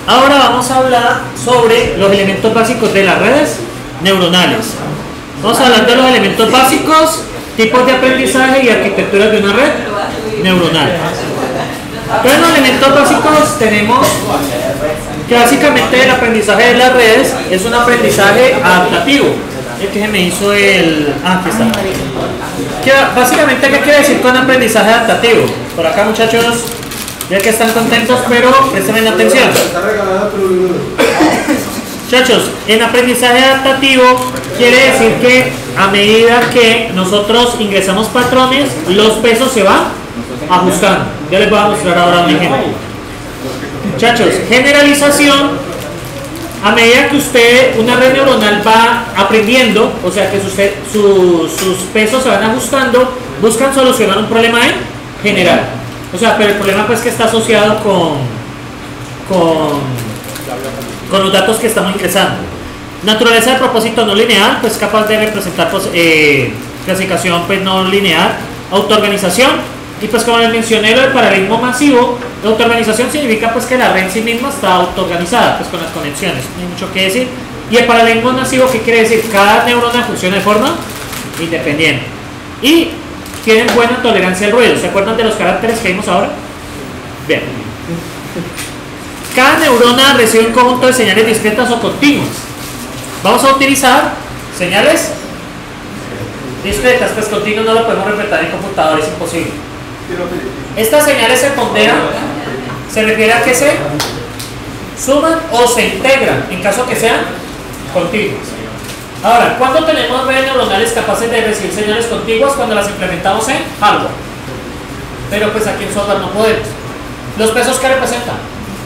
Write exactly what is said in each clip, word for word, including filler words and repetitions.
Ahora vamos a hablar sobre los elementos básicos de las redes neuronales. Vamos a hablar de los elementos básicos, tipos de aprendizaje y arquitecturas de una red neuronal. Entonces, los elementos básicos tenemos que básicamente el aprendizaje de las redes es un aprendizaje adaptativo. El que se me hizo el... Ah, aquí está. Que, básicamente, ¿qué quiere decir con aprendizaje adaptativo? Por acá, muchachos, ya que están contentos, pero presten atención. Muchachos, en aprendizaje adaptativo quiere decir que a medida que nosotros ingresamos patrones, los pesos se van ajustando. Ya les voy a mostrar ahora un ejemplo. Muchachos, generalización. A medida que usted, una red neuronal va aprendiendo, o sea que sus, sus, sus pesos se van ajustando, buscan solucionar un problema en general. O sea, pero el problema pues que está asociado con, con, con los datos que estamos ingresando. Naturaleza de propósito no lineal, pues capaz de representar pues, eh, clasificación pues no lineal, autoorganización. Y pues como les mencioné, el paralelismo masivo, la autoorganización significa pues que la red en sí misma está autoorganizada, pues con las conexiones, no hay mucho que decir. Y el paralelismo masivo, ¿qué quiere decir? Cada neurona funciona de forma independiente. Y tienen buena tolerancia al ruido. ¿Se acuerdan de los caracteres que vimos ahora? Bien. Cada neurona recibe un conjunto de señales discretas o continuas. Vamos a utilizar señales discretas, pues continuas no lo podemos representar en computador, es imposible. Estas señales se ponderan, se refiere a que se suman o se integran en caso que sean continuas. Ahora, ¿cuándo tenemos redes neuronales capaces de recibir señales contiguas? Cuando las implementamos en hardware. Pero pues aquí en software no podemos. ¿Los pesos qué representan?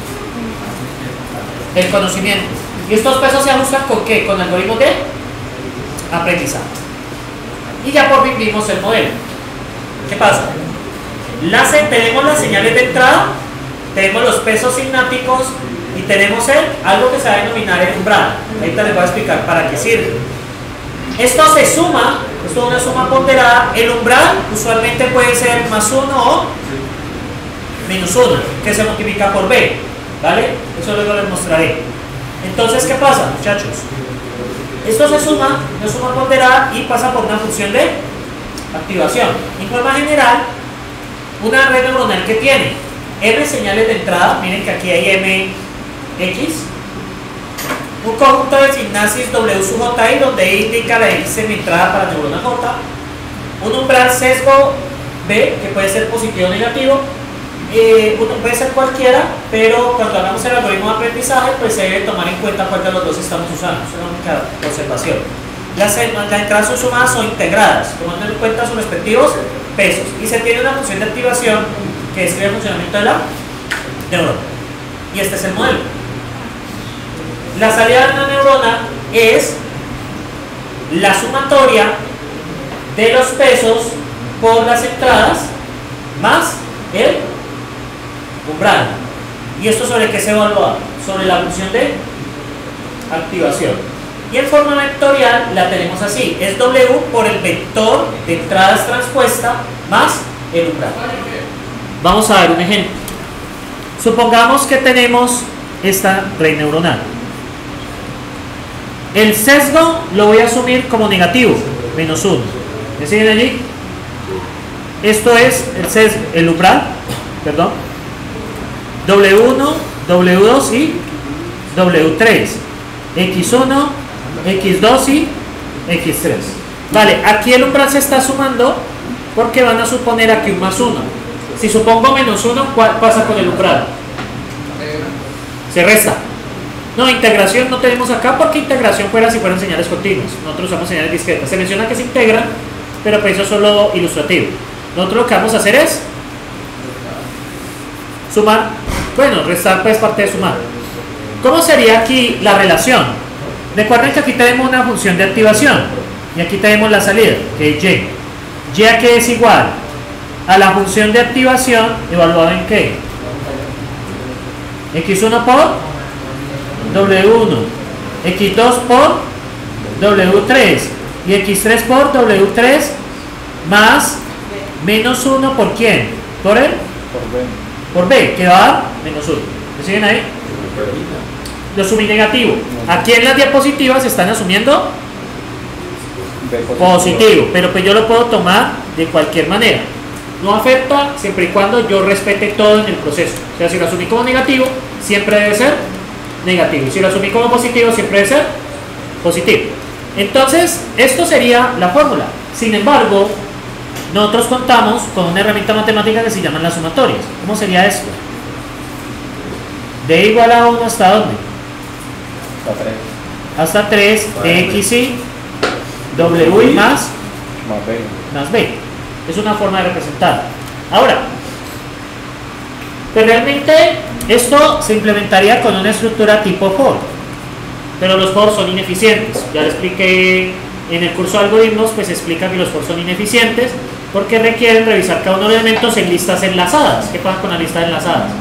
El conocimiento. ¿Y estos pesos se ajustan con qué? Con algoritmos de aprendizaje. Y ya por fin vimos el modelo. ¿Qué pasa? Las, tenemos las señales de entrada, tenemos los pesos sinápticos y tenemos el, algo que se va a denominar el umbral. Ahorita les voy a explicar para qué sirve. Esto se suma, esto es una suma ponderada. El umbral usualmente puede ser más uno o menos uno, que se multiplica por b, ¿vale? Eso luego les mostraré. Entonces, ¿qué pasa, muchachos? Esto se suma, una suma ponderada y pasa por una función de activación. En forma general, una red neuronal que tiene m señales de entrada, miren que aquí hay m x, un conjunto de sinapsis w sub ji, donde indica la x en entrada para la neurona j, un umbral sesgo b, que puede ser positivo o negativo, eh, uno puede ser cualquiera, pero cuando hagamos el algoritmo de aprendizaje, pues se debe tomar en cuenta cuál de los dos estamos usando. Es una única observación. Las, las entradas son sumadas o integradas, tomando en cuenta sus respectivos pesos. Y se tiene una función de activación que describe el funcionamiento de la neurona. Y este es el modelo. La salida de una neurona es la sumatoria de los pesos por las entradas más el umbral. ¿Y esto sobre qué se evalúa? Sobre la función de activación. Y en forma vectorial la tenemos así, es W por el vector de entradas transpuesta más el umbral. Vamos a ver un ejemplo. Supongamos que tenemos esta red neuronal. El sesgo lo voy a asumir como negativo, menos uno. ¿Me siguen allí? Esto es el sesgo, el umbral, perdón, W uno, W dos y W tres, X uno, X dos y X tres. Vale, aquí el umbral se está sumando porque van a suponer aquí un más uno. Si supongo menos uno, ¿cuál pasa con el umbral? Se resta. No, integración no tenemos acá porque integración fuera si fueran señales continuas. Nosotros usamos señales discretas. Se menciona que se integran, pero pues eso es solo ilustrativo. Nosotros lo que vamos a hacer es sumar. Bueno, restar pues parte de sumar. ¿Cómo sería aquí la relación? Recuerden que aquí tenemos una función de activación y aquí tenemos la salida, que es y. Y aquí es igual a la función de activación evaluada en qué? X uno por W uno, X dos por W tres y X tres por W tres más menos uno por quién? ¿Por él? Por B. Por B, que va a menos uno. ¿Me siguen ahí? Lo asumí negativo. Aquí en las diapositivas están asumiendo positivo, pero pues yo lo puedo tomar de cualquier manera. No afecta siempre y cuando yo respete todo en el proceso. O sea, si lo asumí como negativo, siempre debe ser negativo. Y si lo asumí como positivo, siempre debe ser positivo. Entonces, esto sería la fórmula. Sin embargo, nosotros contamos con una herramienta matemática que se llama las sumatorias. ¿Cómo sería esto? D igual a uno hasta dónde? Hasta tres. Hasta tres de X y W y más, Más B. más B. Es una forma de representar. Ahora, pues realmente esto se implementaría con una estructura tipo for, pero los for son ineficientes. Ya le expliqué en el curso de algoritmos, pues explica que los for son ineficientes porque requieren revisar cada uno de los elementos en listas enlazadas. ¿Qué pasa con las listas enlazadas?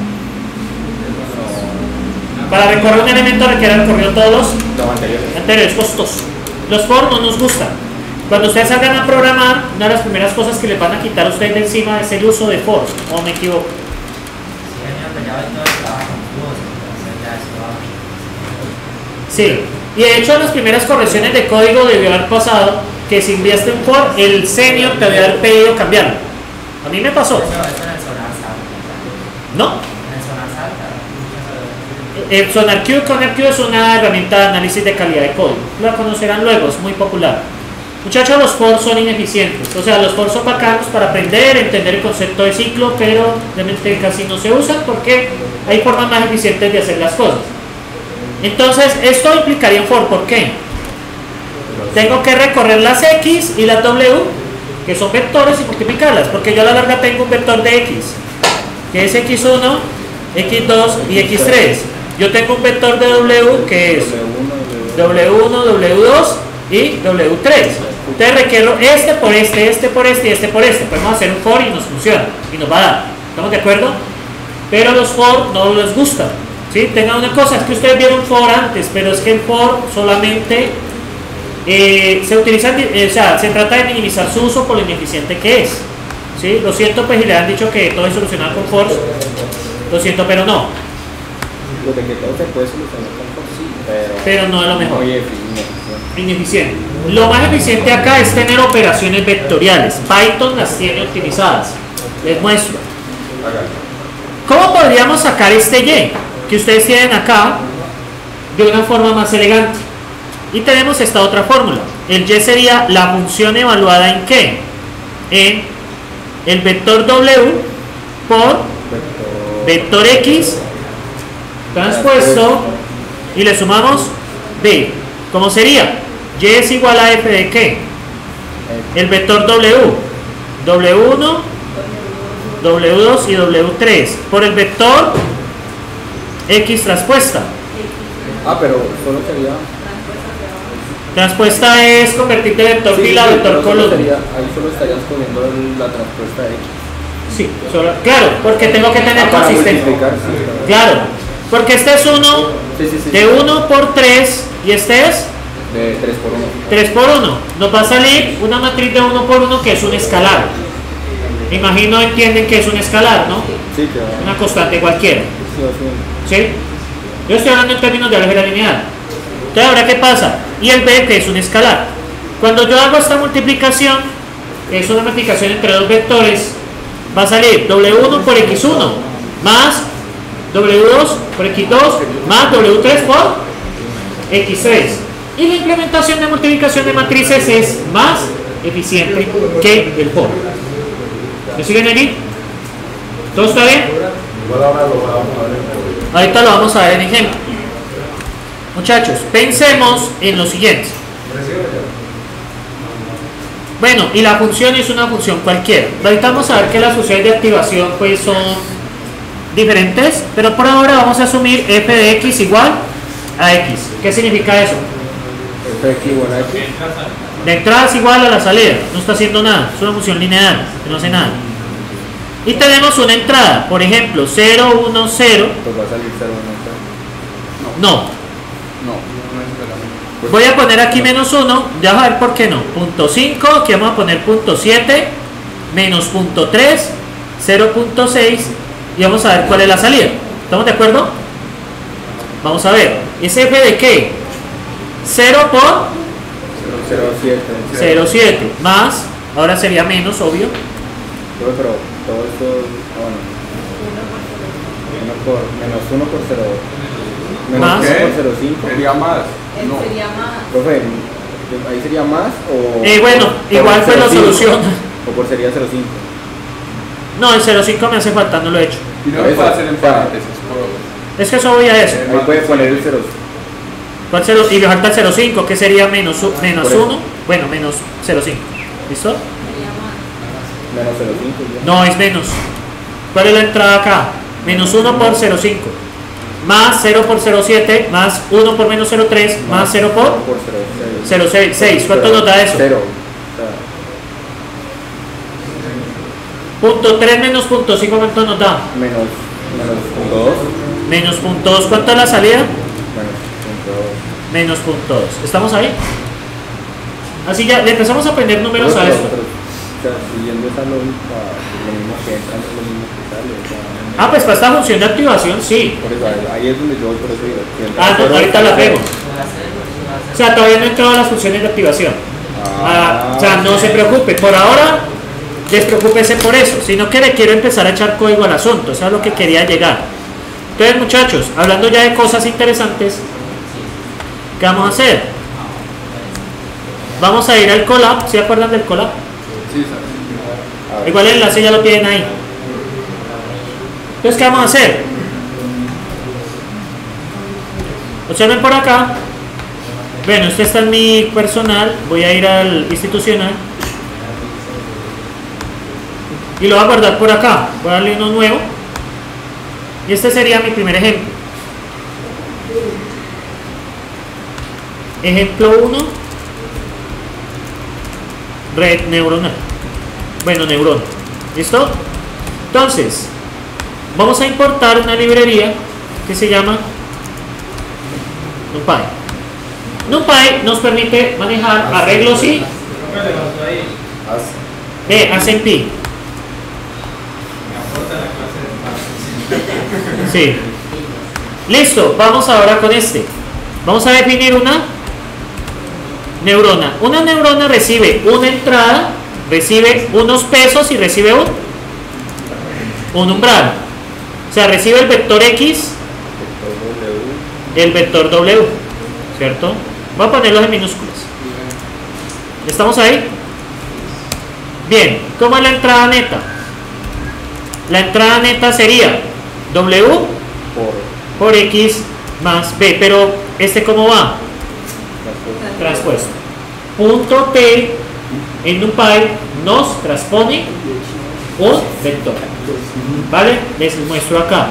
Para recorrer un elemento requiere recorrido todos los anteriores, costoso. Los for no nos gustan. Cuando ustedes salgan a programar, una de las primeras cosas que les van a quitar a ustedes de encima es el uso de for, ¿o me equivoco? Sí, y de hecho en las primeras correcciones de código debió haber pasado que si enviaste un for, el senior te debe haber pedido cambiarlo. A mí me pasó. ¿No? El SonarQube, ConnectQube es una herramienta de análisis de calidad de código. La conocerán luego, es muy popular. Muchachos, los for son ineficientes. O sea, los for son bacanos para aprender, entender el concepto de ciclo, pero realmente casi no se usan porque hay formas más eficientes de hacer las cosas. Entonces, esto implicaría un for. ¿Por qué? Tengo que recorrer las X y las W, que son vectores, y multiplicarlas, porque yo a la larga tengo un vector de X, que es X uno, X dos y X tres. Yo tengo un vector de W que es W uno, W dos y W tres. Entonces requiero este por este, este por este y este por este. Podemos hacer un for y nos funciona y nos va a dar. ¿Estamos de acuerdo? Pero los for no les gustan. ¿Sí? Tengan una cosa, es que ustedes vieron for antes, pero es que el for solamente eh, se utiliza, eh, o sea, se trata de minimizar su uso por lo ineficiente que es. ¿Sí? Lo siento, pues, y le han dicho que todo es solucionado con for. Lo siento, pero no. Lo de que todo se puede solucionar con for, sí, pero, pero no es lo mejor. Muy ineficiente. ineficiente. Lo más eficiente acá es tener operaciones vectoriales. Python las tiene optimizadas. Les muestro. ¿Cómo podríamos sacar este Y que ustedes tienen acá de una forma más elegante? Y tenemos esta otra fórmula. El Y sería la función evaluada en ¿qué? En el vector W por vector X transpuesto y le sumamos B. ¿Cómo sería? Y es igual a F de ¿qué? El vector W, W uno, W dos y W tres por el vector X transpuesta. Ah, pero solo sería... Transpuesta es convertir de vector sí, fila a sí, vector columna. Ahí solo estarías poniendo la transpuesta de X. Sí, solo, claro, porque tengo que tener ah, para consistencia. Sí, claro. claro, porque este es uno sí, sí, sí, de uno por tres y este es de tres por uno. tres por uno. Nos va a salir una matriz de uno por uno que es un escalar. Me imagino entienden que es un escalar, ¿no? Sí, claro. Una constante cualquiera. Sí, ¿Sí? Yo estoy hablando en términos de álgebra lineal. Entonces, ahora, ¿qué pasa? Y el B, que es un escalar. Cuando yo hago esta multiplicación, que es una multiplicación entre dos vectores, va a salir W uno por X uno más W dos por X dos más W tres por X tres. Y la implementación de multiplicación de matrices es más eficiente que el for. ¿Me siguen aquí? ¿Todo está bien? Ahorita lo vamos a ver en ejemplo. Muchachos, pensemos en lo siguiente. Bueno, y la función es una función cualquiera. Ahorita vamos a ver que las funciones de activación pues son diferentes, pero por ahora vamos a asumir f de x igual a x. ¿Qué significa eso? F de x igual a x. La entrada es igual a la salida, no está haciendo nada, es una función lineal, que no hace nada. Y tenemos una entrada, por ejemplo, cero, uno, cero. Pues va a salir cero, uno, No. No. Voy a poner aquí menos uno, ya vas a ver por qué no. Punto cinco, aquí vamos a poner punto siete, menos punto tres, cero punto seis y vamos a ver cuál es la salida. ¿Estamos de acuerdo? Vamos a ver, ¿es f de qué? cero por cero coma siete. cero coma siete más, ahora sería menos, obvio. Pero, pero todo esto, ah, bueno, uno por, menos uno por cero, menos ¿Más? uno por cero coma cinco. Sería más. Él No. sería más. Profe, ahí sería más o... Eh, bueno, por igual fue la cero coma cinco, solución. O por sería cero coma cinco. No, el cero coma cinco me hace falta, no lo he hecho. Y no Por me eso, puede hacer en o sea, paréntesis. por- Es que eso voy a eso. Ahí puede poner el cero. ¿Cuál cero? Y me falta el cero coma cinco, que sería menos, u- menos Por eso. uno. Bueno, menos cero coma cinco. ¿Listo? Sería más. Menos cero coma cinco. ya. No, es menos. ¿Cuál es la entrada acá? Menos uno por cero coma cinco. Más cero por cero coma siete. Más uno por menos cero coma tres. Más cero por por cero coma seis. ¿Cuánto nos da eso? Cero. O sea, Punto tres menos punto cinco, ¿cuánto nos da? menos, menos punto dos. Menos punto dos. ¿Cuánto es la salida? Menos punto dos. Menos punto dos. ¿Estamos ahí? Así ya le empezamos a aprender números Pero, a pero, esto. pero, o sea, siguiendo esa lógica, lo mismo que entra, es lo mismo que sale. O sea, Ah, pues para esta función de activación, sí. por eso, ahí, ahí es donde yo voy, por eso digo. que entra Ah, no, cero, ahorita la cero. pego. O sea, todavía no he entrado a las funciones de activación. Ah, o sea, no se preocupe. Por ahora, despreocúpese por eso. Sino que le quiero empezar a echar código al asunto. Eso es a lo que quería llegar. Entonces, muchachos, hablando ya de cosas interesantes, ¿qué vamos a hacer? Vamos a ir al collab. ¿Se acuerdan del collab? Sí, sabes. A ver. Igual el enlace ya lo tienen ahí. Entonces, ¿qué vamos a hacer? Observen por acá. Bueno, este está en mi personal. Voy a ir al institucional. Y lo voy a guardar por acá. Voy a darle uno nuevo. Y este sería mi primer ejemplo. Ejemplo uno. Red neuronal. Bueno, neurona. ¿Listo? Entonces, vamos a importar una librería que se llama NumPy. NumPy nos permite manejar arreglos y de A S M P. Sí. Listo, vamos ahora con este. Vamos a definir una neurona. Una neurona recibe una entrada, recibe unos pesos y recibe un, un umbral. O sea, recibe el vector X, el vector W, ¿cierto? Voy a ponerlos en minúsculas. ¿Estamos ahí? Bien, ¿cómo es la entrada neta? La entrada neta sería W Por por X más B, pero ¿este cómo va? Transpuesto. Punto T en NumPy nos transpone un vector. ¿Vale? Les muestro acá.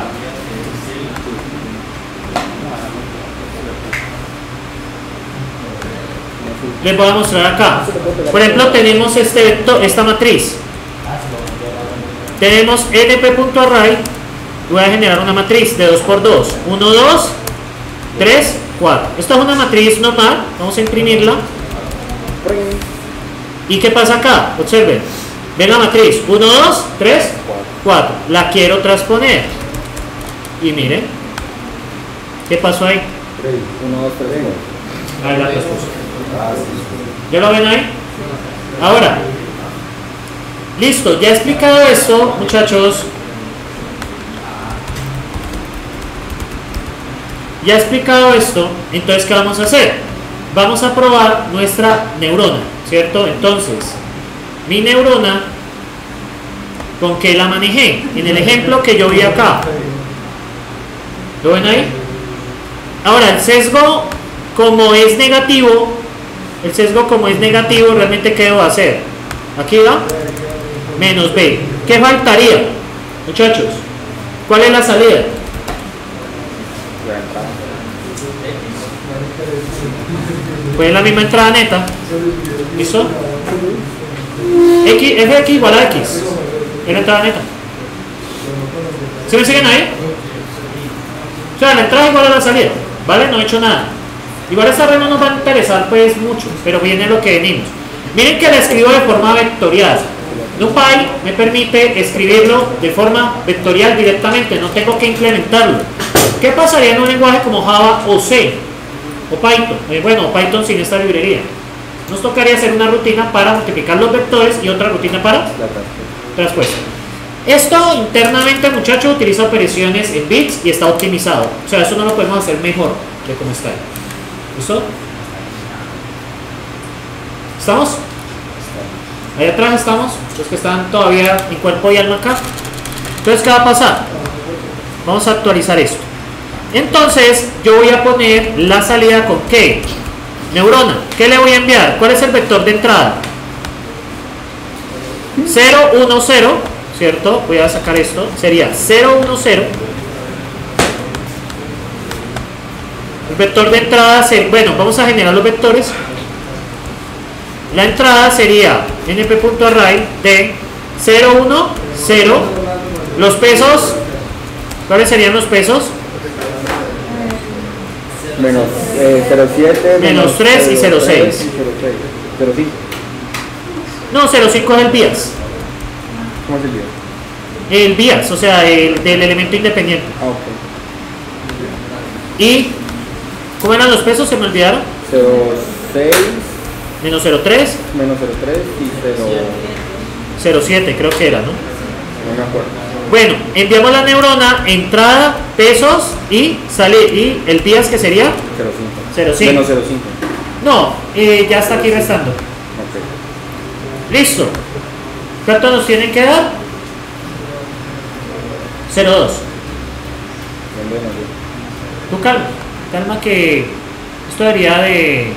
Les voy a mostrar acá. Por ejemplo, tenemos este vector, esta matriz. Tenemos np.array. Voy a generar una matriz de dos por dos. uno, dos, tres, cuatro. Esta es una matriz normal. Vamos a imprimirla. ¿Y qué pasa acá? Observen. Ven la matriz. uno, dos, tres, cuatro. La quiero transponer. Y miren. ¿Qué pasó ahí? uno, dos, tres, Ahí la transpuse. ¿Ya lo ven ahí? Ahora. Listo. Ya he explicado esto, muchachos. Ya he explicado esto. Entonces, ¿qué vamos a hacer? Vamos a probar nuestra neurona, ¿cierto? Entonces, mi neurona, ¿con qué la manejé? En el ejemplo que yo vi acá. ¿Lo ven ahí? Ahora, el sesgo, como es negativo, el sesgo como es negativo, realmente ¿qué debo hacer? Aquí va, menos B. ¿Qué faltaría? Muchachos, ¿cuál es la salida? Pues es la misma entrada neta. ¿Listo? X, F de X igual a X. Es la entrada neta. ¿Sí me siguen ahí? O sea, la entrada igual a la salida. ¿Vale? No he hecho nada. Igual esta red no nos va a interesar pues mucho, pero viene lo que venimos. Miren que la escribo de forma vectorial. NumPy me permite escribirlo de forma vectorial directamente, no tengo que implementarlo. ¿qué pasaría en un lenguaje como Java o C? O Python, eh, bueno, Python sin esta librería. Nos tocaría hacer una rutina para multiplicar los vectores y otra rutina para La transpuesta. transpuesta. Esto internamente, muchachos, utiliza operaciones en bits y está optimizado. O sea, eso no lo podemos hacer mejor de cómo está. ¿Listo? ¿Estamos? Ahí atrás estamos, los que están todavía en cuerpo y alma acá. Entonces, ¿qué va a pasar? Vamos a actualizar esto. Entonces, yo voy a poner la salida con ¿qué? Neurona. ¿Qué le voy a enviar? ¿Cuál es el vector de entrada? cero, uno, cero, ¿cierto? Voy a sacar esto. Sería cero, uno, cero. El vector de entrada sería, bueno, vamos a generar los vectores. La entrada sería np.array de cero, uno, cero. Los pesos, ¿cuáles serían los pesos? Menos eh, cero siete, Menos tres y cero seis. cero cinco. No, cero cinco es el bias. ¿Cómo es el día? El bias, o sea, el del elemento independiente. Ah, ok. ¿Y cómo eran los pesos? Se me olvidaron. cero seis, Menos cero tres, menos cero tres y cero. cero siete creo que era, ¿no? No me acuerdo. Bueno, enviamos la neurona, entrada, pesos y sale, y el bias que sería cero cinco. cero cinco. Menos cero cinco. No, eh, ya está aquí restando. Ok. Listo. ¿Cuánto nos tienen que dar? cero dos. Bien, bien, bien. Tú calma, calma que esto debería de...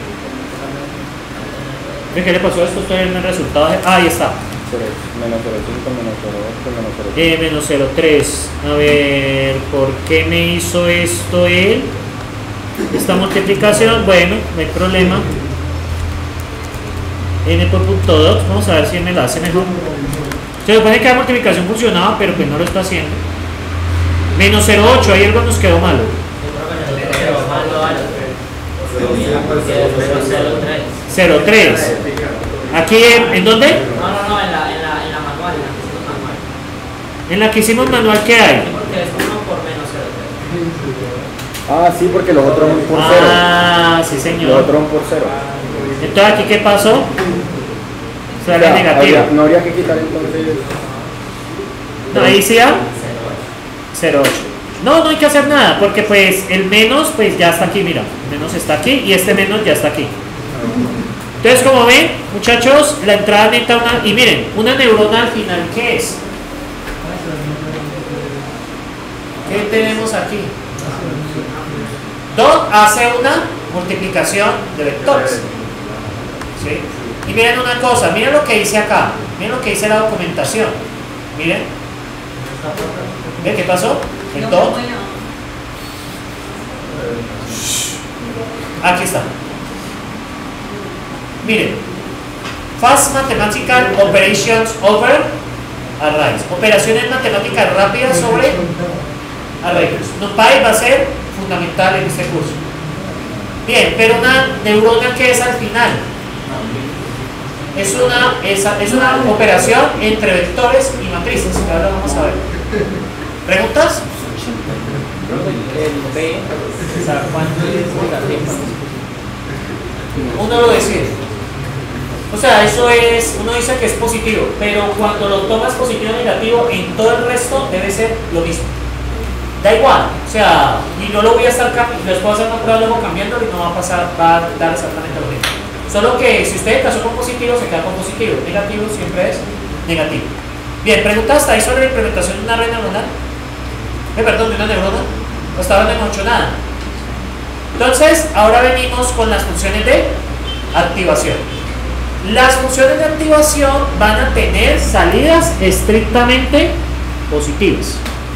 ¿Qué le pasó a esto? Esto en el resultado de... Ah, ahí está. Menos cero cinco, menos cero ocho, menos cero cinco. Eh, menos cero tres. A ver, ¿por qué me hizo esto él? Esta multiplicación, bueno, no hay problema. N por punto dos, vamos a ver si me la hace mejor. Se supone que la multiplicación funcionaba, pero pues no lo está haciendo. Menos cero ocho, ahí algo nos quedó malo. cero tres. ¿Aquí en, ¿en dónde? No, no, no, en la, en la, en la manual, en la que hicimos manual. En la que hicimos manual, ¿qué hay? Porque es uno por menos cero tres. Ah, sí, porque los otros van por cero. Ah, sí Los señor. otros van por cero. Entonces, ¿aquí qué pasó? O Sale sea, negativo. habría- no habría que quitar entonces. No, ahí sí da cero ocho. No, no hay que hacer nada, porque pues el menos pues ya está aquí, mira. El menos está aquí y este menos ya está aquí. Entonces, como ven, muchachos, la entrada neta una... Y miren, una neurona al final, ¿qué es? ¿Qué tenemos aquí? Dot hace una multiplicación de vectores. ¿Sí? Y miren una cosa, miren lo que dice acá. Miren lo que dice la documentación. Miren. ¿Ven qué pasó? El dot. Aquí está. Miren, Fast Mathematical Operations over Arrays. Operaciones matemáticas rápidas sobre arrays. NumPy va a ser fundamental en este curso. Bien, pero una neurona que es al final. Es una, es, es una operación entre vectores y matrices. Que ahora vamos a ver. ¿Preguntas? Uno lo decide. O sea, eso es, uno dice que es positivo, pero cuando lo tomas positivo o negativo, en todo el resto debe ser lo mismo. Da igual, o sea, y no lo voy a estar cambiando, les puedo hacer una prueba luego cambiándolo y no va a pasar, va a dar exactamente lo mismo. Solo que si usted casó con positivo, se queda con positivo, negativo siempre es negativo. Bien, pregunta hasta ahí sobre la implementación de una red neuronal. Eh, perdón, de una neurona. Hasta ahora no hemos hecho nada. Entonces, ahora venimos con las funciones de activación. Las funciones de activación van a tener salidas estrictamente positivas.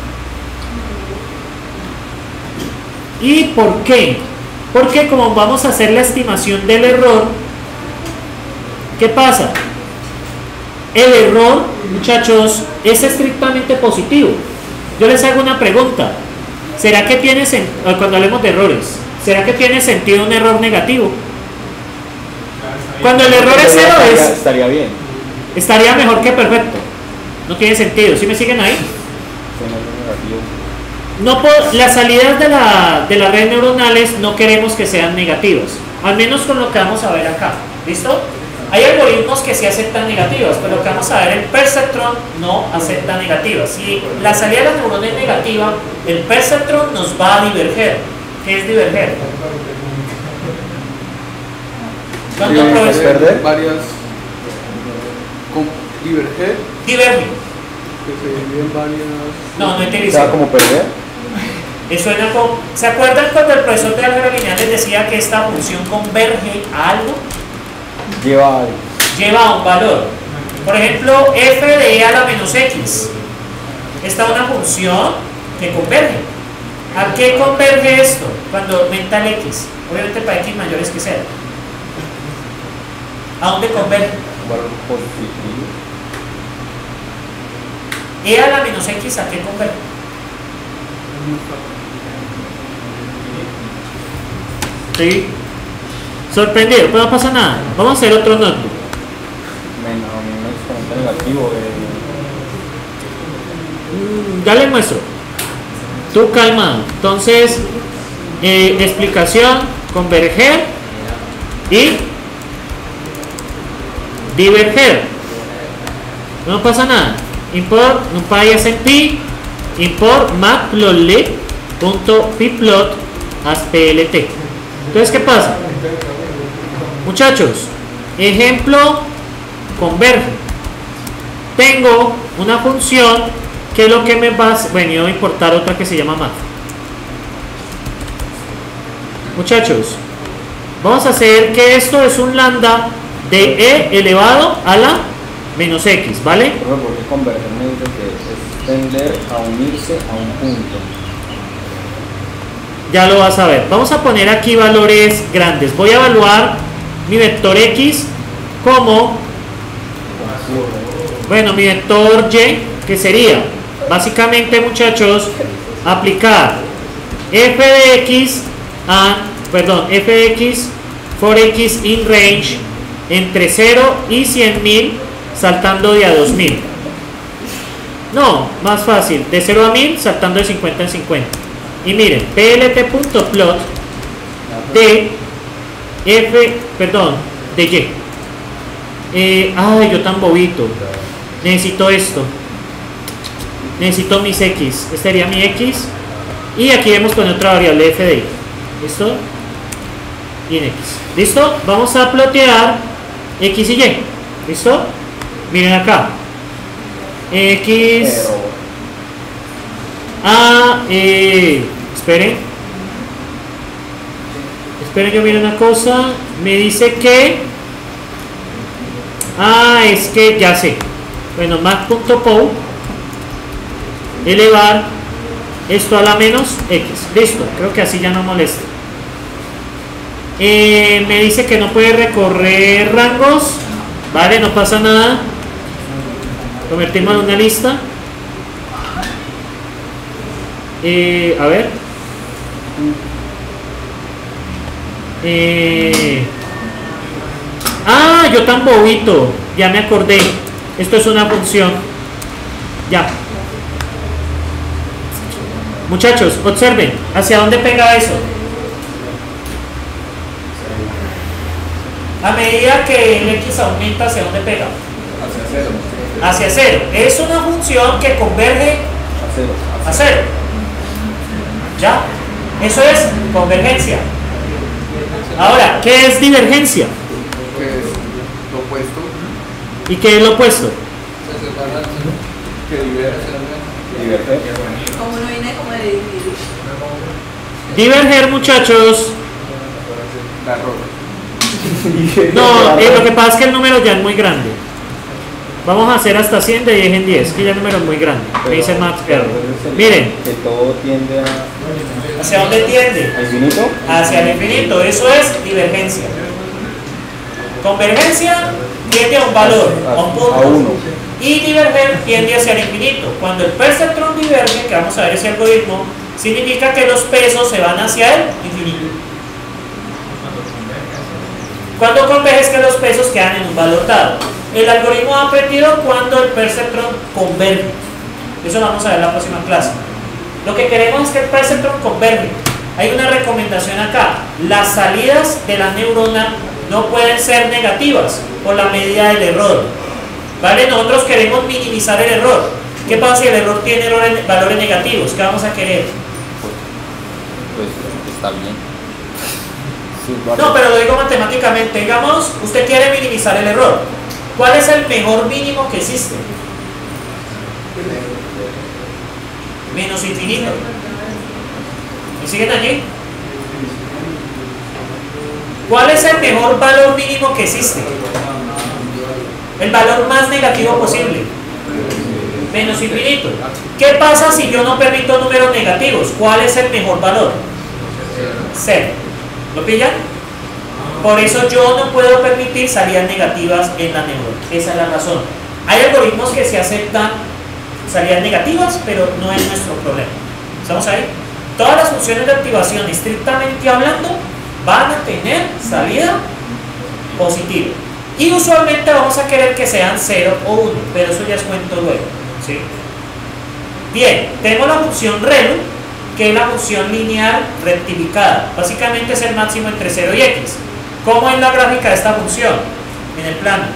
¿Y por qué? Porque como vamos a hacer la estimación del error, ¿qué pasa? El error, muchachos, es estrictamente positivo. Yo les hago una pregunta. ¿Será que tiene sentido, cuando hablemos de errores, ¿será que tiene sentido un error negativo? Cuando el error es cero estaría, es, estaría bien. estaría mejor que perfecto. No tiene sentido. ¿Sí me siguen ahí? Son errores negativos. no po- las salidas de la, de las redes neuronales no queremos que sean negativas, al menos con lo que vamos a ver acá. ¿Listo? Hay algoritmos que sí aceptan negativas, pero lo que vamos a ver, el perceptron no acepta negativas. Si la salida de la neurona es negativa, el perceptron nos va a diverger. ¿Qué es diverger? ¿Cuánto Sí, profesor? ¿perder? Varias. Con diverger, Diverge. que se dividen varias. No, no O utilicé. sea, como perder. Eh, suena como- ¿Se acuerdan cuando el profesor de álgebra lineal les decía que esta función converge a algo? Lleva algo. Lleva a un valor. Por ejemplo, f de e a la menos x. Esta es una función que converge. ¿A qué converge esto? Cuando aumenta el x. Obviamente para x mayores que cero. ¿A dónde converge? Un valor positivo. E a la menos x, ¿a qué converge? Sí. Sorprendido, pero no pasa nada. Vamos a hacer otro notebook. Menos un exponente negativo de. Mm, Ya les muestro. Tú calma. Entonces, eh, explicación, converger y diverger. No pasa nada. Import numpy smp, import matplotlib.pyplot as plt. Entonces, ¿qué pasa? Muchachos, ejemplo converge. Tengo una función que lo que me va a... Bueno, yo voy a importar otra que se llama math. Muchachos, vamos a hacer que esto es un lambda de e elevado a la menos x, ¿vale? Por ejemplo, porque converger me dice que es tender a unirse a un punto. Ya lo vas a ver. Vamos a poner aquí valores grandes. Voy a evaluar mi vector x como, bueno, mi vector y, que sería básicamente, muchachos, aplicar f de x a, perdón, f de x for x in range entre cero y cien mil, saltando de a dos mil. No, más fácil, de cero a mil, saltando de cincuenta en cincuenta. Y miren, plt.plot de f, perdón, de y. Eh, ay, yo tan bobito. Necesito esto. Necesito mis x. Este sería mi x. Y aquí debemos poner otra variable f de y. ¿Listo? Y en x. ¿Listo? Vamos a plotear x y y. ¿Listo? Miren acá. X. Pero Ah, eh, esperen. Esperen, yo miro una cosa. Me dice que. Ah, es que ya sé. Bueno, math.pow. Elevar esto a la menos x. Listo, creo que así ya no molesta. Eh, me dice que no puede recorrer rangos. Vale, no pasa nada. Convertimos en una lista. Eh, a ver. Eh, ah, yo tan bobito. Ya me acordé. Esto es una función. Ya. Muchachos, observen. ¿Hacia dónde pega eso? A medida que el x aumenta, ¿hacia dónde pega? Hacia cero. Hacia cero. Es una función que converge a cero. a cero. ¿Ya? Eso es convergencia. Ahora, ¿qué es divergencia? Que es lo opuesto. ¿Y qué es lo opuesto? Se separa que diverge. Diverger. Como no viene como de dividir. Diverger, muchachos. La roja. No, eh, lo que pasa es que el número ya es muy grande. Vamos a hacer hasta cien de diez en diez, que ya el número es muy grande. Me dice Max Error. Miren, Que todo tiende a. ¿hacia dónde tiende? ¿A infinito? Hacia el infinito. Eso es divergencia. Convergencia tiende a un valor, a un punto. A uno. Y diverger tiende hacia el infinito. Cuando el perceptron diverge, que vamos a ver ese algoritmo, significa que los pesos se van hacia el infinito. Cuando converge es que los pesos quedan en un valor dado. El algoritmo ha aprendido cuando el perceptron converge. Eso lo vamos a ver en la próxima clase. Lo que queremos es que el perceptron converge. Hay una recomendación acá. Las salidas de la neurona no pueden ser negativas por la medida del error. ¿Vale? Nosotros queremos minimizar el error. ¿Qué pasa si el error tiene errores, valores negativos? ¿Qué vamos a querer? Pues está bien. Sí, No, pero lo digo matemáticamente. Digamos, usted quiere minimizar el error. ¿Cuál es el mejor mínimo que existe? Menos infinito. ¿Me siguen allí? ¿Cuál es el mejor valor mínimo que existe? El valor más negativo posible. Menos infinito. ¿Qué pasa si yo no permito números negativos? ¿Cuál es el mejor valor? Cero. ¿Lo pillan? Por eso yo no puedo permitir salidas negativas en la neurona. Esa es la razón. Hay algoritmos que se aceptan salidas negativas, pero no es nuestro problema. ¿Estamos ahí? Todas las funciones de activación, estrictamente hablando, van a tener salida positiva. Y usualmente vamos a querer que sean cero o uno, pero eso ya es cuento luego. ¿Sí? Bien, tenemos la función relu, que es la función lineal rectificada. Básicamente es el máximo entre cero y x. ¿Cómo es la gráfica de esta función? En el plano.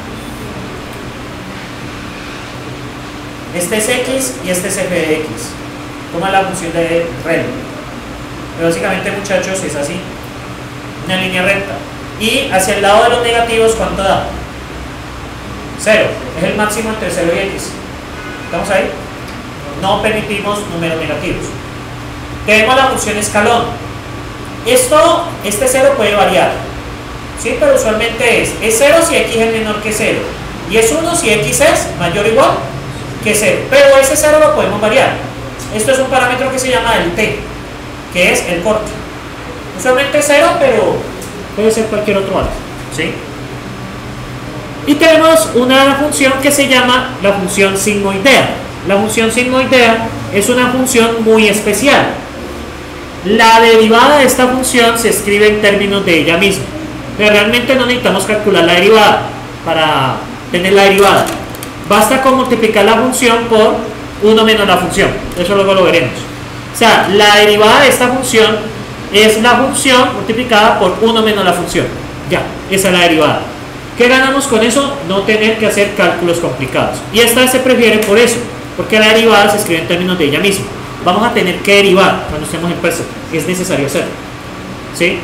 Este es x y este es f de x. ¿Cómo es la función de relu? Pero básicamente, muchachos, es así. Una línea recta. Y hacia el lado de los negativos, ¿cuánto da? cero. Es el máximo entre cero y x. ¿Estamos ahí? No permitimos números negativos. Tenemos la función escalón. Esto, este cero puede variar. ¿Sí? Pero usualmente es, es cero si x es menor que cero. Y es uno si x es mayor o igual que cero. Pero ese cero lo podemos variar. Esto es un parámetro que se llama el t, que es el corte. Usualmente cero, pero puede ser cualquier otro valor. ¿Sí? Y tenemos una función que se llama la función sigmoidea. La función sigmoidea es una función muy especial. La derivada de esta función se escribe en términos de ella misma. Pero realmente no necesitamos calcular la derivada para tener la derivada. Basta con multiplicar la función por uno menos la función. Eso luego lo veremos. O sea, la derivada de esta función es la función multiplicada por uno menos la función. Ya, esa es la derivada. ¿Qué ganamos con eso? No tener que hacer cálculos complicados. Y esta se prefiere por eso, porque la derivada se escribe en términos de ella misma. Vamos a tener que derivar cuando estemos en perceptron. Es necesario hacerlo. ¿Sí?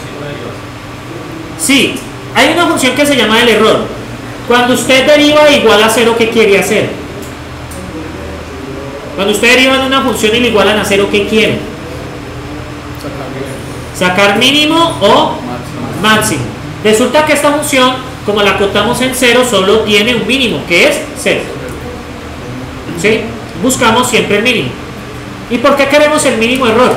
Sí, hay una función que se llama el error. Cuando usted deriva igual a cero, ¿qué quiere hacer? Cuando usted deriva en una función y le igualan a cero, ¿qué quiere? Sacar mínimo o máximo. Resulta que esta función, como la acotamos en cero, solo tiene un mínimo, que es cero. ¿Sí? Buscamos siempre el mínimo. ¿Y por qué queremos el mínimo error?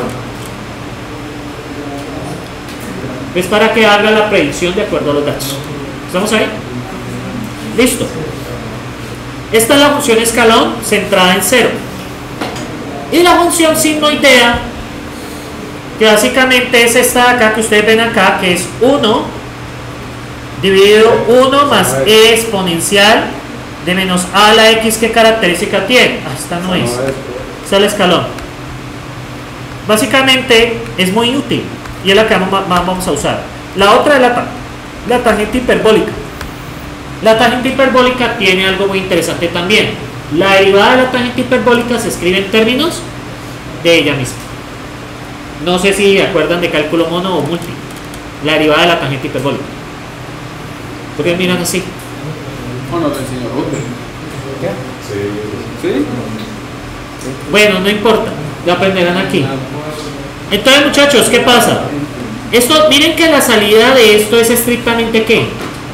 Es para que haga la predicción de acuerdo a los datos. ¿Estamos ahí? Listo. Esta es la función escalón centrada en cero. Y la función sigmoidea, que básicamente es esta de acá que ustedes ven acá, que es uno dividido uno más e exponencial de menos a a la x. ¿Qué característica tiene? Ah, esta no es. Esta es el escalón. Básicamente es muy útil y es la que vamos, vamos a usar. La otra es la, la tangente hiperbólica. La tangente hiperbólica tiene algo muy interesante también. La derivada de la tangente hiperbólica se escribe en términos de ella misma. No sé si se acuerdan de cálculo mono o multi. La derivada de la tangente hiperbólica. ¿Por qué miran así? Bueno, lo enseñó Ruth. ¿Sí? ¿Sí? Bueno, no importa. Lo aprenderán aquí. Entonces, muchachos, ¿qué pasa? Esto, miren que la salida de esto es estrictamente ¿qué?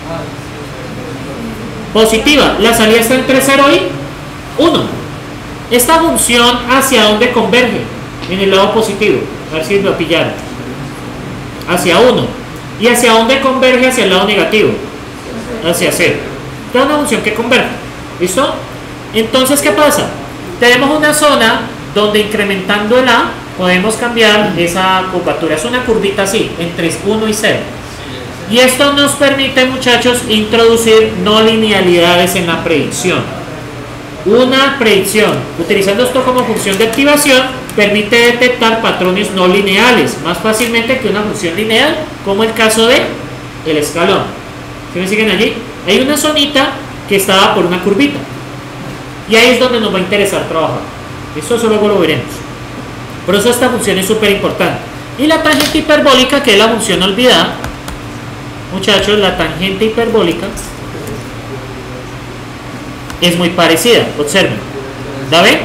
Positiva. La salida está entre cero y uno. Esta función, ¿hacia dónde converge? En el lado positivo. A ver si lo pillaron. Hacia uno. ¿Y hacia dónde converge? Hacia el lado negativo. Hacia cero. Esta es una función que converge. ¿Listo? Entonces, ¿qué pasa? Tenemos una zona donde incrementando el A podemos cambiar esa curvatura. Es una curvita así, entre uno y cero. Y esto nos permite, muchachos, introducir no linealidades en la predicción. Una predicción, utilizando esto como función de activación, permite detectar patrones no lineales más fácilmente que una función lineal, como el caso de el escalón. ¿Sí me siguen allí? Hay una zonita que está dada por una curvita, y ahí es donde nos va a interesar trabajar. Esto eso luego lo veremos. Por eso esta función es súper importante. Y la tangente hiperbólica, que es la función olvidada, muchachos, la tangente hiperbólica es muy parecida, observen. ¿La ven?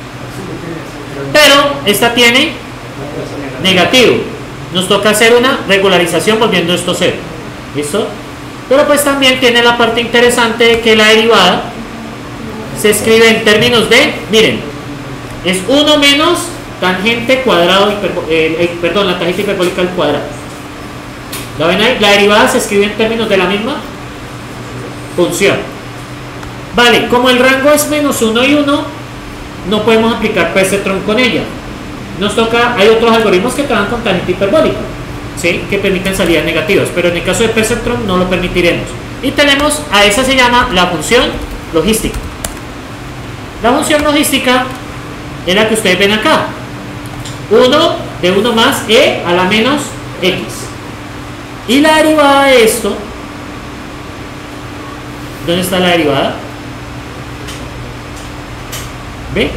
Pero esta tiene negativo. Nos toca hacer una regularización volviendo esto cero. ¿Listo? Pero pues también tiene la parte interesante de que la derivada se escribe en términos de, miren, es uno menos tangente cuadrado, hiperbo, eh, eh, perdón, la tangente hiperbólica al cuadrado. ¿La ven ahí? La derivada se escribe en términos de la misma función. Vale, como el rango es menos uno y uno, no podemos aplicar perceptrón con ella. Nos toca, hay otros algoritmos que trabajan con tangente hiperbólica, ¿sí?, que permiten salidas negativas, pero en el caso de perceptrón no lo permitiremos. Y tenemos, a esa se llama la función logística. La función logística es la que ustedes ven acá, uno de uno más e a la menos x, y la derivada de esto, ¿dónde está la derivada? ¿Ve?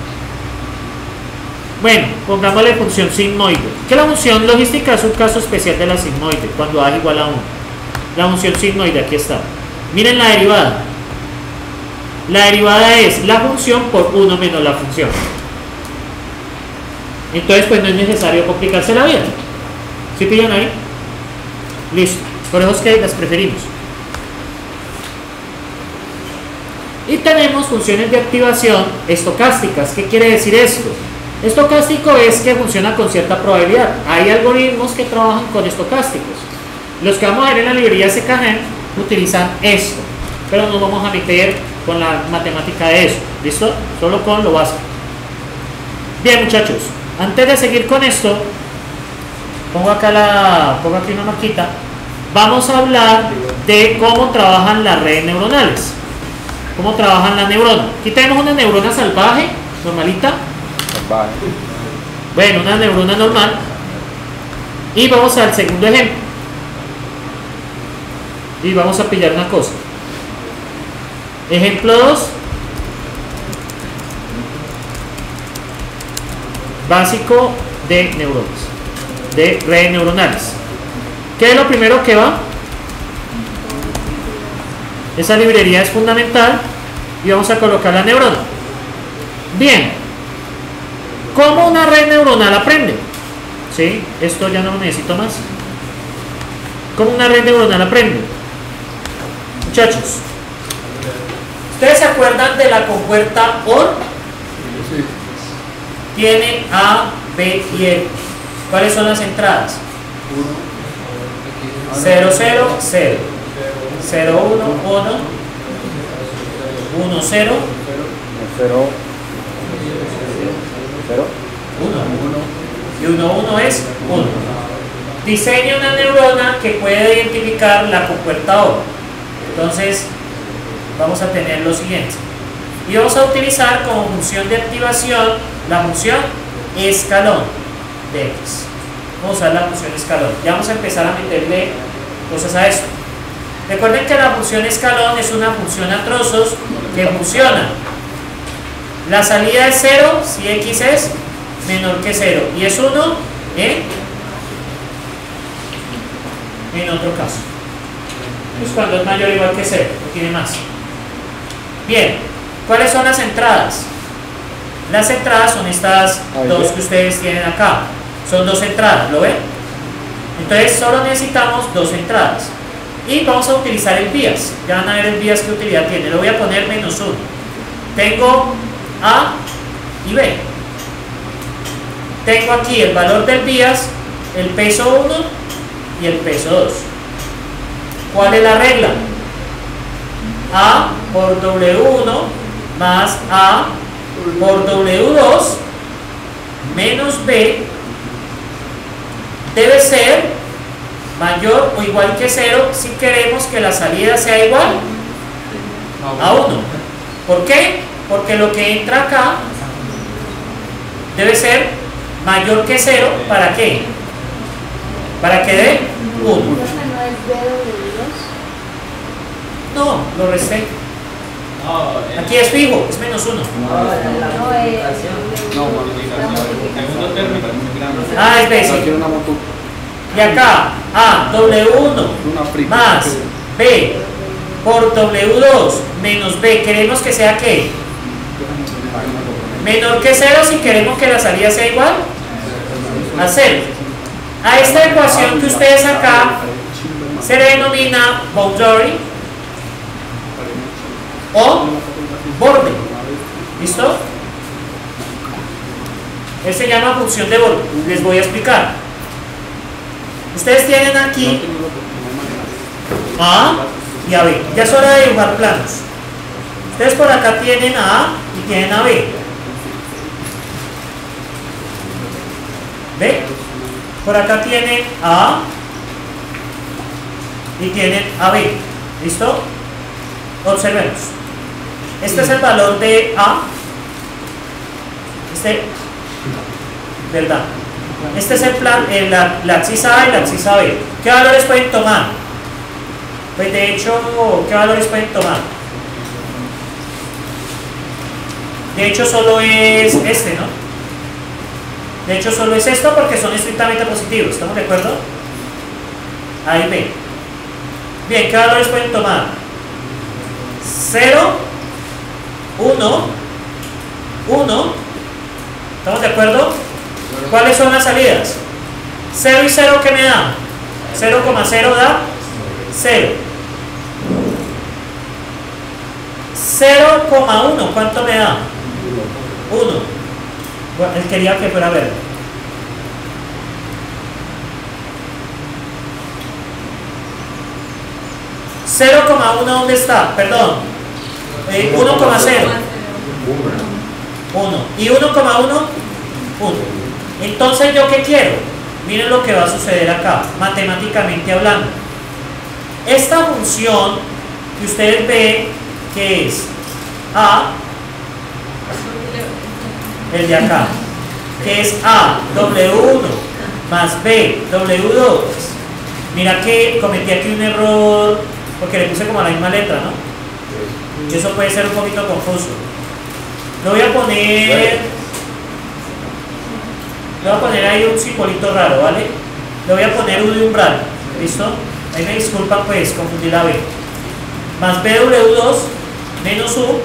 Bueno, pongámosle función sigmoide, que la función logística es un caso especial de la sigmoide, cuando a es igual a uno. La función sigmoide, aquí está. Miren la derivada. La derivada es la función por uno menos la función. Entonces pues no es necesario complicarse la vida. ¿Sí pillan ahí? Listo. Por eso es que las preferimos. Y tenemos funciones de activación estocásticas. ¿Qué quiere decir esto? Estocástico es que funciona con cierta probabilidad. Hay algoritmos que trabajan con estocásticos. Los que vamos a ver en la librería C K G E utilizan esto, pero no vamos a meter con la matemática de eso. ¿Listo? Solo con lo básico. Bien, muchachos, antes de seguir con esto, pongo acá la pongo aquí una marquita. Vamos a hablar de cómo trabajan las redes neuronales. Cómo trabajan las neuronas. Aquí tenemos una neurona salvaje, normalita. Vale. Bueno, una neurona normal. Y vamos al segundo ejemplo. Y vamos a pillar una cosa. Ejemplo dos. Básico de neuronas. De redes neuronales. ¿Qué es lo primero que va? Esa librería es fundamental. Y vamos a colocar la neurona. Bien. ¿Cómo una red neuronal aprende? ¿Sí? Esto ya no lo necesito más. ¿Cómo una red neuronal aprende? Muchachos, ¿ustedes se acuerdan de la compuerta O R? Sí. Tiene A, B y L. ¿Cuáles son las entradas? cero, cero, cero. cero, uno, uno. uno, cero. Cero. Cero. uno. Y uno, uno es uno. Diseña una neurona que puede identificar la compuerta O R. Entonces, vamos a tener lo siguiente. Y vamos a utilizar como función de activación la función escalón de X. Vamos a usar la función escalón. Ya vamos a empezar a meterle cosas a esto. Recuerden que la función escalón es una función a trozos que funciona. La salida es cero si X es menor que cero. Y es uno en, en otro caso. Pues cuando es mayor o igual que cero, no tiene más. Bien, ¿cuáles son las entradas? Las entradas son estas dos que ustedes tienen acá. Son dos entradas, ¿lo ven? Entonces solo necesitamos dos entradas. Y vamos a utilizar el bias. Ya van a ver el bias qué utilidad tiene. Lo voy a poner menos uno. Tengo A y B. Tengo aquí el valor del bias, el peso uno y el peso dos. ¿Cuál es la regla? A por W uno más A por W dos menos B debe ser mayor o igual que cero si queremos que la salida sea igual a uno. ¿Por qué? Porque lo que entra acá debe ser mayor que cero. ¿Para qué? Para que dé uno. No, lo resté. Aquí es fijo, es menos uno. No, modificación. Segundo término. Ah, es B, sí. Aquí una moto. Y acá, A, W uno Una frita. más B por W dos menos B. ¿Queremos que sea qué? Menor que cero si queremos que la salida sea igual a cero. A esta ecuación que ustedes acá se le denomina boundary o borde. ¿Listo? Él se llama función de borde. Les voy a explicar. Ustedes tienen aquí A y A B. Ya es hora de dibujar planos. Ustedes por acá tienen a A y tienen a B. ¿Ve? Por acá tienen a A y tienen a B. ¿Listo? Observemos. Este es el valor de A. Este, ¿verdad? Este es el plan, eh, la, la axis A y la axis A B. ¿Qué valores pueden tomar? Pues de hecho, ¿qué valores pueden tomar? De hecho solo es este, ¿no? De hecho solo es esto porque son estrictamente positivos. ¿Estamos de acuerdo? A y B. Bien, ¿qué valores pueden tomar? cero, uno, uno. ¿Estamos de acuerdo? ¿Cuáles son las salidas? cero y cero, ¿qué me da? cero coma cero da cero. cero coma uno, ¿cuánto me da? uno. Bueno, él quería que fuera verde. cero coma uno, ¿dónde está? Perdón. Eh, uno coma cero. uno. ¿Y uno coma uno? uno. Entonces, ¿yo qué quiero? Miren lo que va a suceder acá, matemáticamente hablando. Esta función que ustedes ven que es A, el de acá, que es A, W uno más B, W dos. Mira que cometí aquí un error porque le puse como la misma letra, ¿no? Y eso puede ser un poquito confuso. Lo voy a poner, le voy a poner ahí un simbolito raro, ¿vale? Le voy a poner U de umbral, ¿listo? Ahí me disculpan, pues confundí la B. Más B W dos menos U.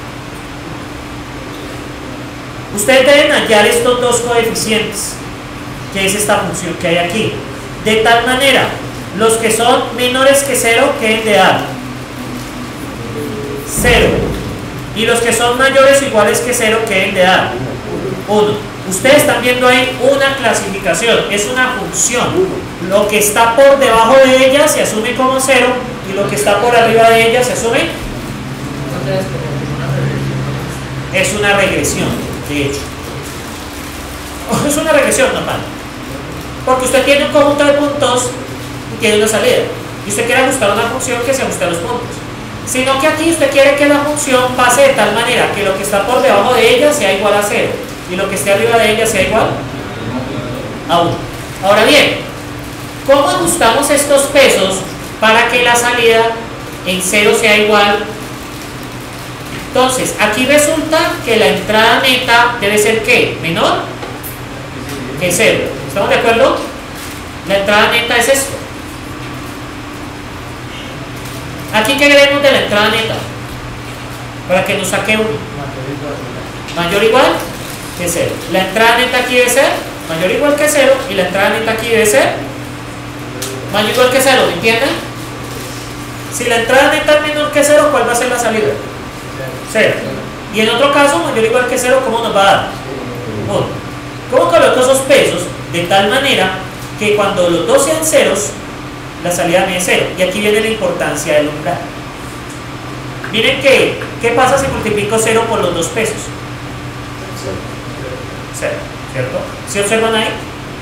Ustedes deben hallar estos dos coeficientes, que es esta función que hay aquí. De tal manera, los que son menores que cero queden de A. cero. Y los que son mayores o iguales que cero queden de A. uno. Ustedes están viendo ahí una clasificación, es una función. Lo que está por debajo de ella se asume como cero y lo que está por arriba de ella se asume. Es una regresión, de hecho. Es una regresión normal. Porque usted tiene un conjunto de puntos y tiene una salida. Y usted quiere ajustar una función que se ajuste a los puntos. Sino que aquí usted quiere que la función pase de tal manera que lo que está por debajo de ella sea igual a cero. Y lo que esté arriba de ella sea igual a uno. Ahora bien, ¿cómo ajustamos estos pesos para que la salida en cero sea igual? Entonces, aquí resulta que la entrada neta debe ser ¿qué? Menor que cero. ¿Estamos de acuerdo? La entrada neta es esto. Aquí, ¿qué queremos de la entrada neta? Para que nos saque uno. Mayor o igual que cero. La entrada neta aquí debe ser mayor o igual que cero y la entrada neta aquí debe ser mayor o igual que cero, ¿me entienden? Si la entrada neta es menor que cero, ¿cuál va a ser la salida? Cero. Y en otro caso, mayor o igual que cero, ¿cómo nos va a dar? uno. ¿Cómo coloco esos pesos? De tal manera que cuando los dos sean ceros, la salida me es cero. Y aquí viene la importancia del umbral. Miren que, ¿qué pasa si multiplico cero por los dos pesos? Cero, ¿cierto? ¿Sí observan ahí?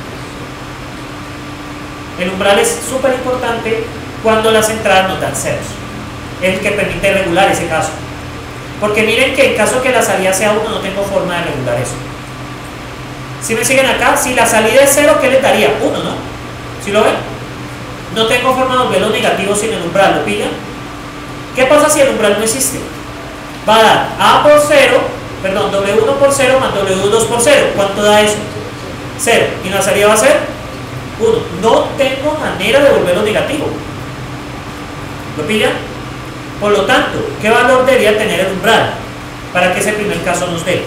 El umbral es súper importante cuando las entradas nos dan ceros. Es el que permite regular ese caso. Porque miren que en caso que la salida sea uno, no tengo forma de regular eso. Si me siguen acá, si la salida es cero, ¿qué le daría? uno, ¿no? ¿Sí lo ven? No tengo forma de volverlo negativo sin el umbral, ¿lo pillan? ¿Qué pasa si el umbral no existe? Va a dar A por cero, perdón, W uno por cero más W dos por cero. ¿Cuánto da eso? cero. ¿Y la salida va a ser? uno. No tengo manera de volverlo negativo. ¿Lo pillan? Por lo tanto, ¿qué valor debería tener el umbral para que ese primer caso nos dé?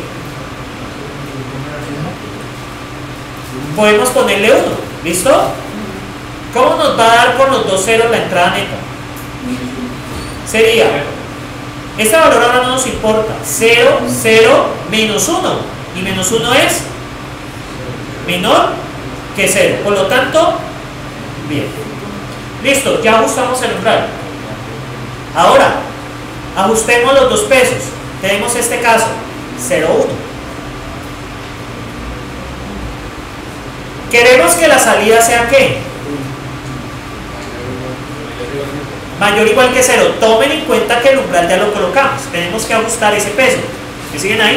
Podemos ponerle uno, ¿listo? ¿Cómo nos va a dar con los dos ceros la entrada neta? Sería, este valor ahora no nos importa, cero, cero, menos uno, y menos uno es menor que cero, por lo tanto, bien. Listo, ya ajustamos el umbral. Ahora, ajustemos los dos pesos. Tenemos este caso, cero, uno. Queremos que la salida sea ¿qué? Mayor o igual que cero. Tomen en cuenta que el umbral ya lo colocamos. Tenemos que ajustar ese peso. ¿Me siguen ahí?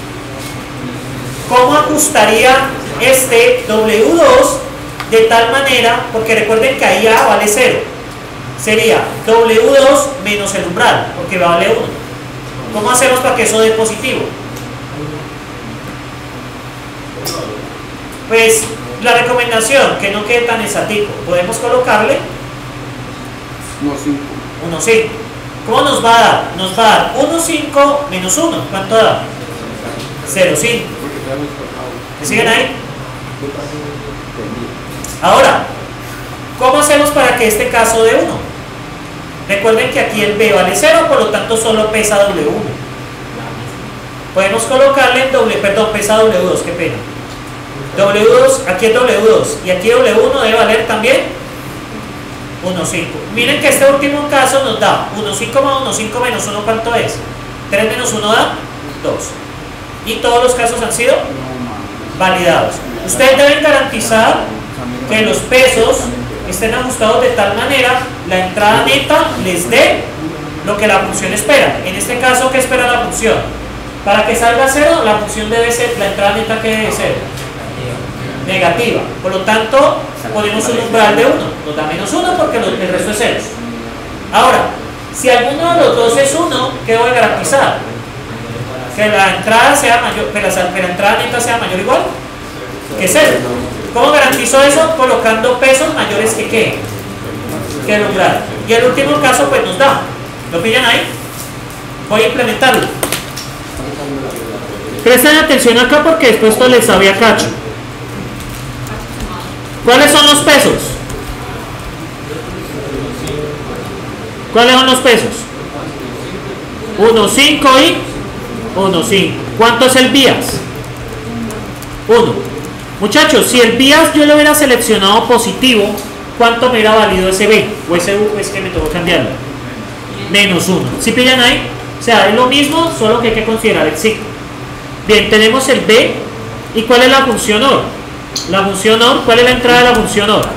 ¿Cómo ajustaría este W dos de tal manera? Porque recuerden que ahí A vale cero. Sería W dos menos el umbral, porque vale uno. ¿Cómo hacemos para que eso dé positivo? Pues la recomendación, que no quede tan estático, podemos colocarle uno, cinco. uno, cinco. ¿Cómo nos va a dar? Nos va a dar uno, cinco menos uno. ¿Cuánto da? cero, cinco. ¿Me siguen ahí? Ahora, ¿cómo hacemos para que este caso dé uno? Recuerden que aquí el B vale cero, por lo tanto solo pesa W uno. Podemos colocarle en doble, perdón, pesa W dos, qué pena. W dos, aquí es W dos y aquí W uno debe valer también uno, cinco. Miren que este último caso nos da uno, cinco más uno, cinco menos uno, ¿cuánto es? tres menos uno da dos. Y todos los casos han sido validados. Ustedes deben garantizar que los pesos estén ajustados de tal manera la entrada neta les dé lo que la función espera. En este caso, ¿qué espera la función? Para que salga cero, la función debe ser, la entrada neta que debe ser negativa. Por lo tanto, ponemos un umbral de uno. Nos da menos uno porque el resto es cero. Ahora, si alguno de los dos es uno, ¿qué debo garantizar? Que la entrada sea mayor, que la, que la entrada neta sea mayor o igual que cero. ¿Cómo garantizo eso? Colocando pesos mayores que qué? Que el umbral. Y el último caso pues nos da. ¿Lo pillan ahí? Voy a implementarlo. Presten atención acá porque después esto les sabe a cacho. ¿Cuáles son los pesos? ¿Cuáles son los pesos? uno, cinco y uno, cinco. ¿Cuánto es el bias? uno. Muchachos, si el bias yo lo hubiera seleccionado positivo, ¿cuánto me hubiera valido ese B? O ese U, es que me tocó cambiarlo. Menos uno. ¿Sí pillan ahí? O sea, es lo mismo, solo que hay que considerar el signo. Bien, tenemos el B. ¿Y cuál es la función O R? La función O R, ¿cuál es la entrada de la función O R?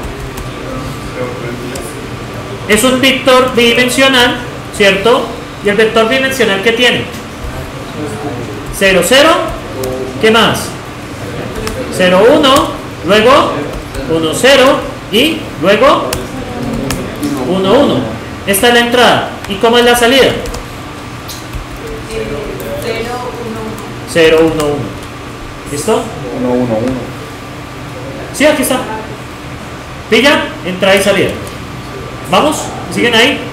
Es un vector bidimensional, ¿cierto? ¿Y el vector bidimensional qué tiene? cero, cero. ¿Qué más? cero, uno, luego uno, cero y luego uno, uno. Esta es la entrada. ¿Y cómo es la salida? cero, uno, uno. ¿Listo? uno, uno, uno. Sí, aquí está. Pilla, entrada y salida. ¿Vamos? ¿Siguen ahí?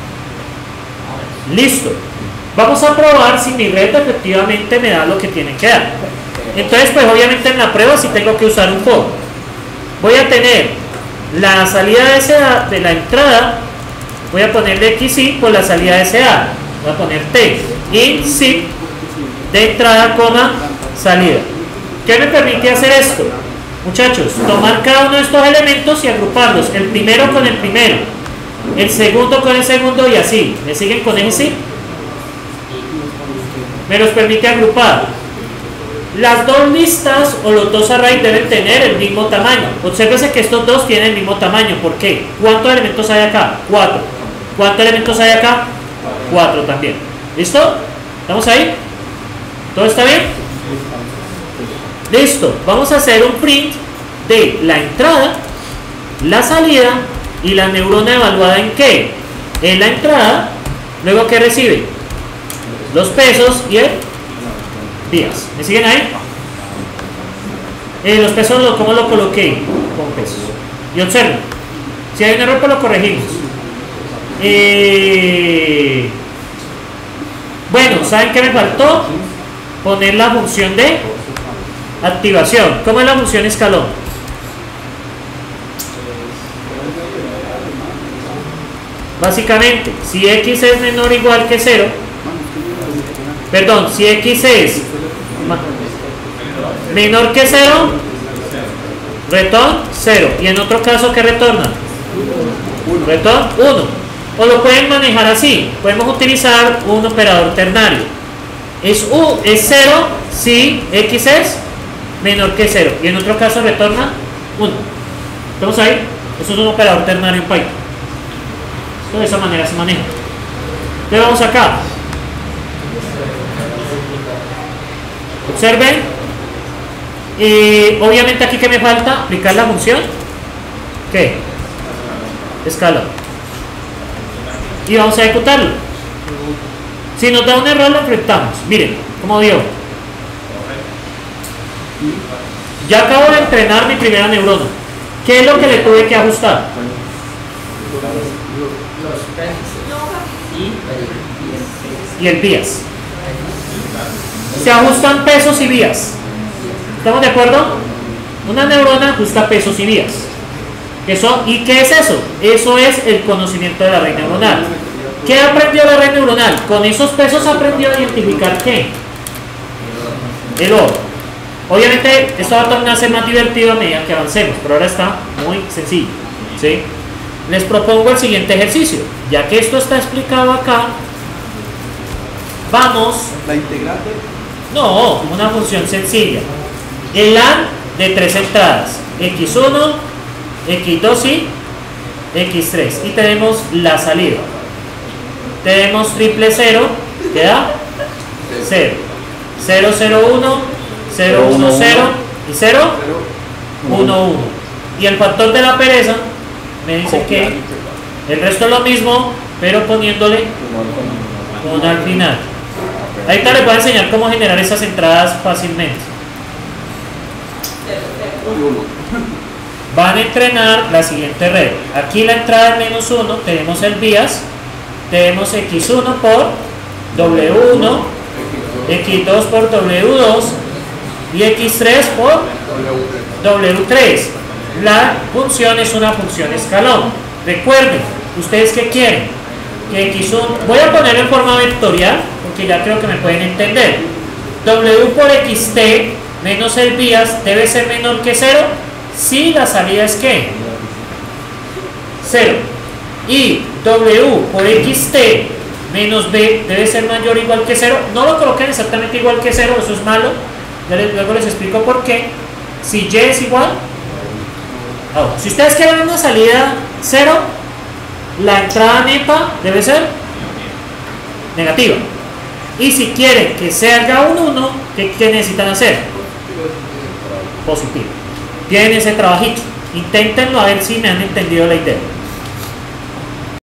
Listo. Vamos a probar si mi red efectivamente me da lo que tiene que dar. Entonces, pues obviamente en la prueba sí tengo que usar un for. Voy a tener la salida de S A de la entrada, voy a ponerle X I por la salida de S A. Voy a poner T. Y sí de entrada, coma, salida. ¿Qué me permite hacer esto? Muchachos, tomar cada uno de estos elementos y agruparlos. El primero con el primero, el segundo con el segundo y así. ¿Me siguen con ese sí? Me los permite agrupar. Las dos listas o los dos arrays deben tener el mismo tamaño. Obsérvese que estos dos tienen el mismo tamaño. ¿Por qué? ¿Cuántos elementos hay acá? Cuatro. ¿Cuántos elementos hay acá? Cuatro también. ¿Listo? ¿Estamos ahí? ¿Todo está bien? Listo, vamos a hacer un print de la entrada, la salida y la neurona evaluada en qué, en la entrada, luego que recibe los pesos y el vías. ¿Me siguen ahí? Eh, los pesos, lo, ¿cómo lo coloqué? Con pesos. Y observen, si hay un error pues lo corregimos. Eh, bueno, ¿saben qué me faltó? Poner la función de activación. ¿Cómo es la función escalón? Básicamente, si x es menor o igual que cero, perdón, si x es menor que cero, retorn cero. Y en otro caso, ¿qué retorna? Retorn uno. O lo pueden manejar así. Podemos utilizar un operador ternario. Es, u, es cero si x es menor que cero. Y en otro caso retorna uno. ¿Estamos ahí? Eso es un operador ternario en Python. Esto de esa manera se maneja. Entonces vamos acá. Observen. Y obviamente aquí que me falta aplicar la función. ¿Qué? Escala. Y vamos a ejecutarlo. Si nos da un error lo enfrentamos. Miren, como dio. Ya acabo de entrenar mi primera neurona. ¿Qué es lo que le tuve que ajustar? Y el vías. Se ajustan pesos y vías. ¿Estamos de acuerdo? Una neurona ajusta pesos y vías. Eso, ¿y qué es eso? Eso es el conocimiento de la red neuronal. ¿Qué aprendió la red neuronal? Con esos pesos aprendió a identificar ¿qué? El oro. Obviamente esto va a tornar a ser más divertido a medida que avancemos, pero ahora está muy sencillo, ¿sí? Les propongo el siguiente ejercicio. Ya que esto está explicado acá, vamos... ¿La integral? No, una función sencilla. El A N de tres entradas, equis uno, equis dos y equis tres. Y tenemos la salida. Tenemos triple cero, que da cero. cero, cero, uno, cero, uno, cero y cero, uno, uno. Y el factor de la pereza me dice que el resto es lo mismo, pero poniéndole uno al final. Ahorita les voy a enseñar cómo generar esas entradas fácilmente. Van a entrenar la siguiente red. Aquí la entrada es menos uno, tenemos el vías, tenemos equis uno por doble u uno, equis dos por doble u dos y equis tres por doble u tres. La función es una función escalón. Recuerden, ¿ustedes qué quieren? Que equis uno, voy a ponerlo en forma vectorial porque ya creo que me pueden entender. W por equis te menos el vías debe ser menor que cero si la salida es ¿qué? cero. Y W por equis te menos b debe ser mayor o igual que cero. No lo coloquen exactamente igual que cero, eso es malo. Ya les, luego les explico por qué. Si y es igual, ahora, si ustedes quieren una salida cero, la entrada neta debe ser negativa. Y si quieren que salga un uno, ¿qué, qué necesitan hacer? Positivo. Tienen ese trabajito. Inténtenlo a ver si me han entendido la idea.